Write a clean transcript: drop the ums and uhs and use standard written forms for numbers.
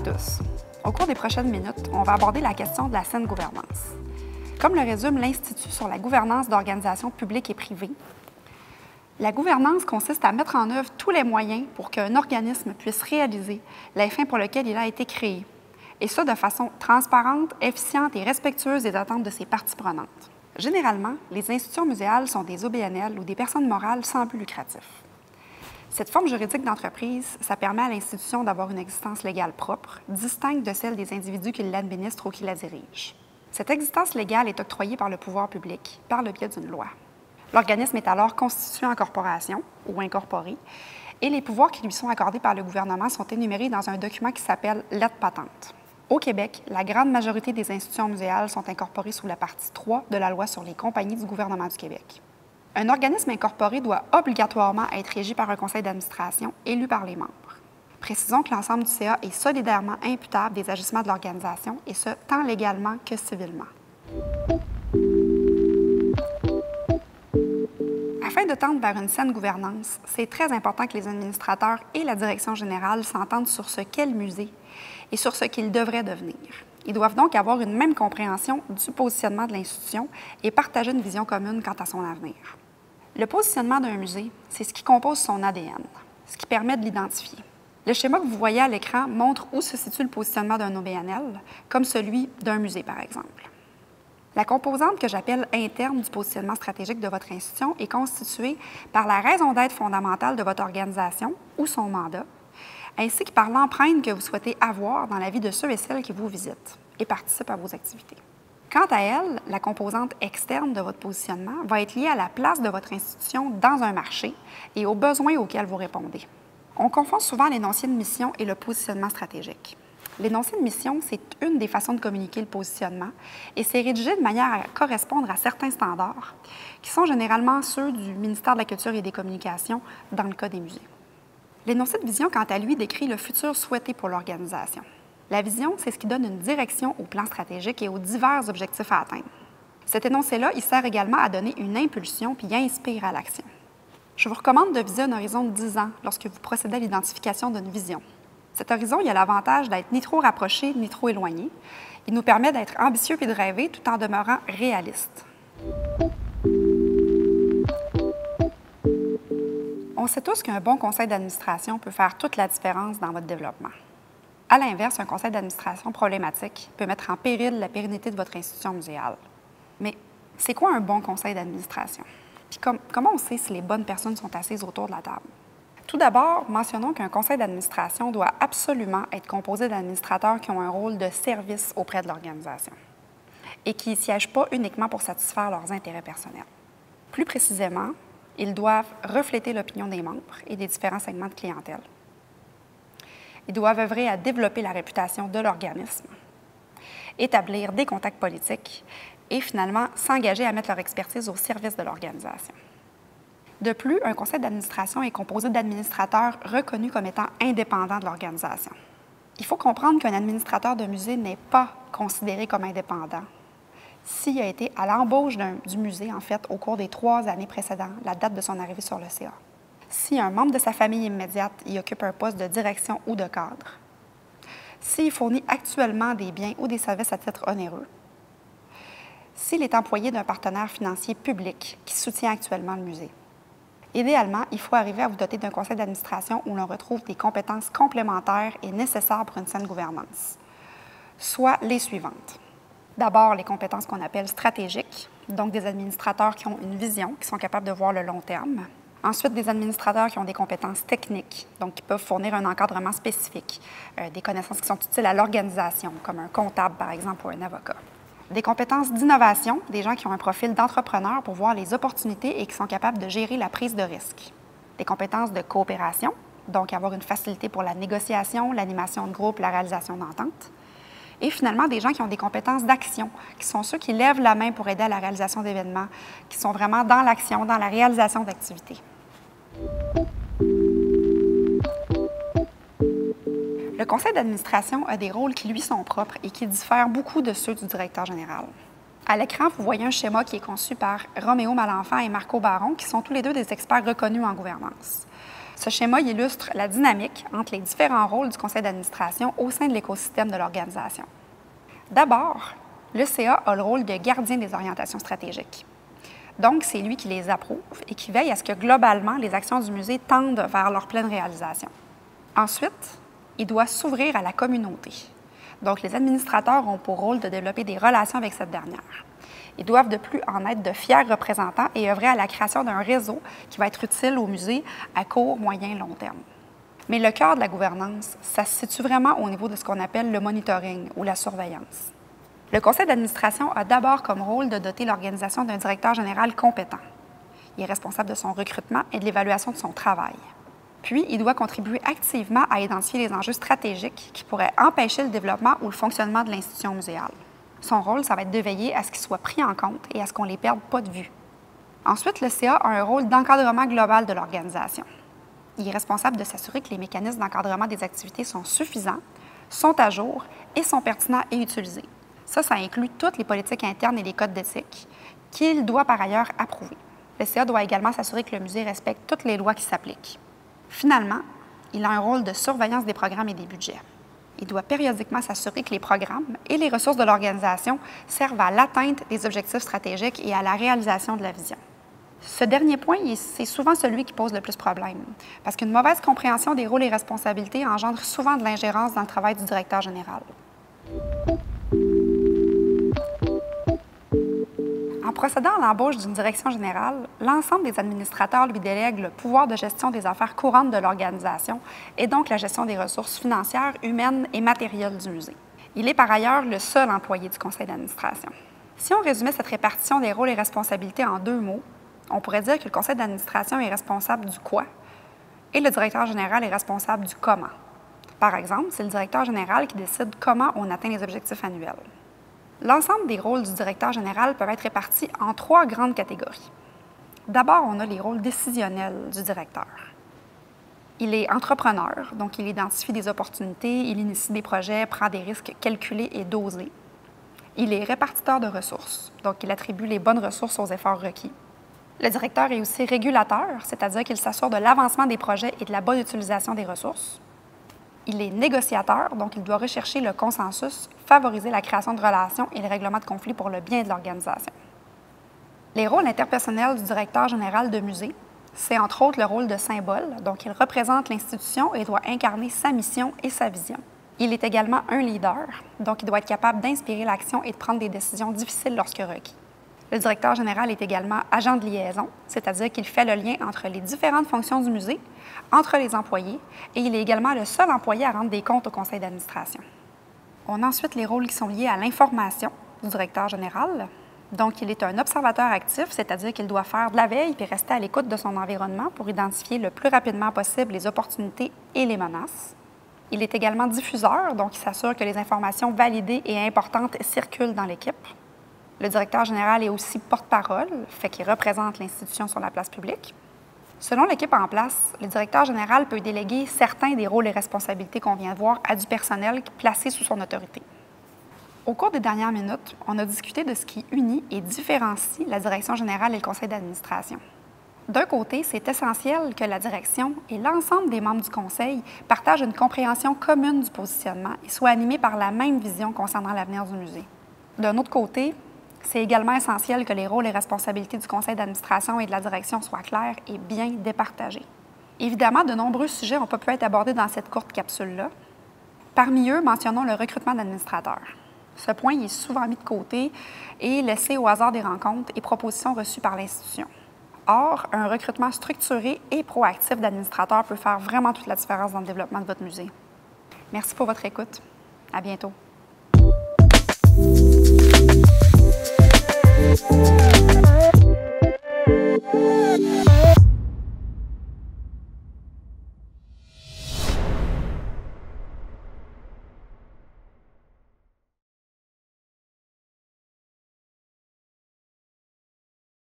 tous. Au cours des prochaines minutes, on va aborder la question de la saine gouvernance. Comme le résume l'Institut sur la gouvernance d'organisations publiques et privées, la gouvernance consiste à mettre en œuvre tous les moyens pour qu'un organisme puisse réaliser les fins pour lesquelles il a été créé, et ce de façon transparente, efficiente et respectueuse des attentes de ses parties prenantes. Généralement, les institutions muséales sont des OBNL ou des personnes morales sans but lucratif. Cette forme juridique d'entreprise, ça permet à l'institution d'avoir une existence légale propre, distincte de celle des individus qui l'administrent ou qui la dirigent. Cette existence légale est octroyée par le pouvoir public par le biais d'une loi. L'organisme est alors constitué en corporation ou incorporé, et les pouvoirs qui lui sont accordés par le gouvernement sont énumérés dans un document qui s'appelle lettre patente. Au Québec, la grande majorité des institutions muséales sont incorporées sous la partie 3 de la loi sur les compagnies du gouvernement du Québec. Un organisme incorporé doit obligatoirement être régi par un conseil d'administration élu par les membres. Précisons que l'ensemble du CA est solidairement imputable des agissements de l'organisation, et ce, tant légalement que civilement. Afin de tendre vers une saine gouvernance, c'est très important que les administrateurs et la direction générale s'entendent sur ce qu'est le musée et sur ce qu'il devrait devenir. Ils doivent donc avoir une même compréhension du positionnement de l'institution et partager une vision commune quant à son avenir. Le positionnement d'un musée, c'est ce qui compose son ADN, ce qui permet de l'identifier. Le schéma que vous voyez à l'écran montre où se situe le positionnement d'un OBNL, comme celui d'un musée, par exemple. La composante que j'appelle interne du positionnement stratégique de votre institution est constituée par la raison d'être fondamentale de votre organisation ou son mandat, ainsi que par l'empreinte que vous souhaitez avoir dans la vie de ceux et celles qui vous visitent et participent à vos activités. Quant à elle, la composante externe de votre positionnement va être liée à la place de votre institution dans un marché et aux besoins auxquels vous répondez. On confond souvent l'énoncé de mission et le positionnement stratégique. L'énoncé de mission, c'est une des façons de communiquer le positionnement et c'est rédigé de manière à correspondre à certains standards qui sont généralement ceux du ministère de la Culture et des Communications dans le cas des musées. L'énoncé de vision, quant à lui, décrit le futur souhaité pour l'organisation. La vision, c'est ce qui donne une direction au plan stratégique et aux divers objectifs à atteindre. Cet énoncé-là, il sert également à donner une impulsion puis inspire à l'action. Je vous recommande de viser un horizon de 10 ans lorsque vous procédez à l'identification d'une vision. Cet horizon, il a l'avantage d'être ni trop rapproché ni trop éloigné. Il nous permet d'être ambitieux et de rêver tout en demeurant réaliste. On sait tous qu'un bon conseil d'administration peut faire toute la différence dans votre développement. À l'inverse, un conseil d'administration problématique peut mettre en péril la pérennité de votre institution muséale. Mais c'est quoi un bon conseil d'administration? Puis comment on sait si les bonnes personnes sont assises autour de la table? Tout d'abord, mentionnons qu'un conseil d'administration doit absolument être composé d'administrateurs qui ont un rôle de service auprès de l'organisation et qui ne siègent pas uniquement pour satisfaire leurs intérêts personnels. Plus précisément, ils doivent refléter l'opinion des membres et des différents segments de clientèle. Ils doivent œuvrer à développer la réputation de l'organisme, établir des contacts politiques et finalement s'engager à mettre leur expertise au service de l'organisation. De plus, un conseil d'administration est composé d'administrateurs reconnus comme étant indépendants de l'organisation. Il faut comprendre qu'un administrateur de musée n'est pas considéré comme indépendant s'il a été à l'embauche du musée, en fait, au cours des 3 années précédant la date de son arrivée sur le CA. Si un membre de sa famille immédiate y occupe un poste de direction ou de cadre, s'il fournit actuellement des biens ou des services à titre onéreux, s'il est employé d'un partenaire financier public qui soutient actuellement le musée. Idéalement, il faut arriver à vous doter d'un conseil d'administration où l'on retrouve des compétences complémentaires et nécessaires pour une saine gouvernance, soit les suivantes. D'abord, les compétences qu'on appelle stratégiques, donc des administrateurs qui ont une vision, qui sont capables de voir le long terme. Ensuite, des administrateurs qui ont des compétences techniques, donc qui peuvent fournir un encadrement spécifique, des connaissances qui sont utiles à l'organisation, comme un comptable, par exemple, ou un avocat. Des compétences d'innovation, des gens qui ont un profil d'entrepreneur pour voir les opportunités et qui sont capables de gérer la prise de risque. Des compétences de coopération, donc avoir une facilité pour la négociation, l'animation de groupe, la réalisation d'ententes. Et finalement, des gens qui ont des compétences d'action, qui sont ceux qui lèvent la main pour aider à la réalisation d'événements, qui sont vraiment dans l'action, dans la réalisation d'activités. Le conseil d'administration a des rôles qui lui sont propres et qui diffèrent beaucoup de ceux du directeur général. À l'écran, vous voyez un schéma qui est conçu par Roméo Malenfant et Marco Baron, qui sont tous les deux des experts reconnus en gouvernance. Ce schéma illustre la dynamique entre les différents rôles du conseil d'administration au sein de l'écosystème de l'organisation. D'abord, le CA a le rôle de gardien des orientations stratégiques. Donc, c'est lui qui les approuve et qui veille à ce que globalement, les actions du musée tendent vers leur pleine réalisation. Ensuite, il doit s'ouvrir à la communauté. Donc, les administrateurs ont pour rôle de développer des relations avec cette dernière. Ils doivent de plus en être de fiers représentants et œuvrer à la création d'un réseau qui va être utile au musée à court, moyen et long terme. Mais le cœur de la gouvernance, ça se situe vraiment au niveau de ce qu'on appelle le monitoring ou la surveillance. Le conseil d'administration a d'abord comme rôle de doter l'organisation d'un directeur général compétent. Il est responsable de son recrutement et de l'évaluation de son travail. Puis, il doit contribuer activement à identifier les enjeux stratégiques qui pourraient empêcher le développement ou le fonctionnement de l'institution muséale. Son rôle, ça va être de veiller à ce qu'ils soient pris en compte et à ce qu'on ne les perde pas de vue. Ensuite, le CA a un rôle d'encadrement global de l'organisation. Il est responsable de s'assurer que les mécanismes d'encadrement des activités sont suffisants, sont à jour et sont pertinents et utilisés. Ça inclut toutes les politiques internes et les codes d'éthique qu'il doit par ailleurs approuver. Le CA doit également s'assurer que le musée respecte toutes les lois qui s'appliquent. Finalement, il a un rôle de surveillance des programmes et des budgets. Il doit périodiquement s'assurer que les programmes et les ressources de l'organisation servent à l'atteinte des objectifs stratégiques et à la réalisation de la vision. Ce dernier point, c'est souvent celui qui pose le plus problème, parce qu'une mauvaise compréhension des rôles et responsabilités engendre souvent de l'ingérence dans le travail du directeur général. En procédant à l'embauche d'une direction générale, l'ensemble des administrateurs lui délèguent le pouvoir de gestion des affaires courantes de l'organisation et donc la gestion des ressources financières, humaines et matérielles du musée. Il est par ailleurs le seul employé du conseil d'administration. Si on résumait cette répartition des rôles et responsabilités en 2 mots, on pourrait dire que le conseil d'administration est responsable du quoi et le directeur général est responsable du comment. Par exemple, c'est le directeur général qui décide comment on atteint les objectifs annuels. L'ensemble des rôles du directeur général peuvent être répartis en 3 grandes catégories. D'abord, on a les rôles décisionnels du directeur. Il est entrepreneur, donc il identifie des opportunités, il initie des projets, prend des risques calculés et dosés. Il est répartiteur de ressources, donc il attribue les bonnes ressources aux efforts requis. Le directeur est aussi régulateur, c'est-à-dire qu'il s'assure de l'avancement des projets et de la bonne utilisation des ressources. Il est négociateur, donc il doit rechercher le consensus, favoriser la création de relations et le règlement de conflits pour le bien de l'organisation. Les rôles interpersonnels du directeur général de musée, c'est entre autres le rôle de symbole, donc il représente l'institution et doit incarner sa mission et sa vision. Il est également un leader, donc il doit être capable d'inspirer l'action et de prendre des décisions difficiles lorsque requis. Le directeur général est également agent de liaison, c'est-à-dire qu'il fait le lien entre les différentes fonctions du musée, entre les employés, et il est également le seul employé à rendre des comptes au conseil d'administration. On a ensuite les rôles qui sont liés à l'information du directeur général. Donc, il est un observateur actif, c'est-à-dire qu'il doit faire de la veille et rester à l'écoute de son environnement pour identifier le plus rapidement possible les opportunités et les menaces. Il est également diffuseur, donc il s'assure que les informations validées et importantes circulent dans l'équipe. Le directeur général est aussi porte-parole, fait qu'il représente l'institution sur la place publique. Selon l'équipe en place, le directeur général peut déléguer certains des rôles et responsabilités qu'on vient de voir à du personnel placé sous son autorité. Au cours des dernières minutes, on a discuté de ce qui unit et différencie la direction générale et le conseil d'administration. D'un côté, c'est essentiel que la direction et l'ensemble des membres du conseil partagent une compréhension commune du positionnement et soient animés par la même vision concernant l'avenir du musée. D'un autre côté, c'est également essentiel que les rôles et responsabilités du conseil d'administration et de la direction soient clairs et bien départagés. Évidemment, de nombreux sujets n'ont pas pu être abordés dans cette courte capsule-là. Parmi eux, mentionnons le recrutement d'administrateurs. Ce point est souvent mis de côté et laissé au hasard des rencontres et propositions reçues par l'institution. Or, un recrutement structuré et proactif d'administrateurs peut faire vraiment toute la différence dans le développement de votre musée. Merci pour votre écoute. À bientôt. Thank you.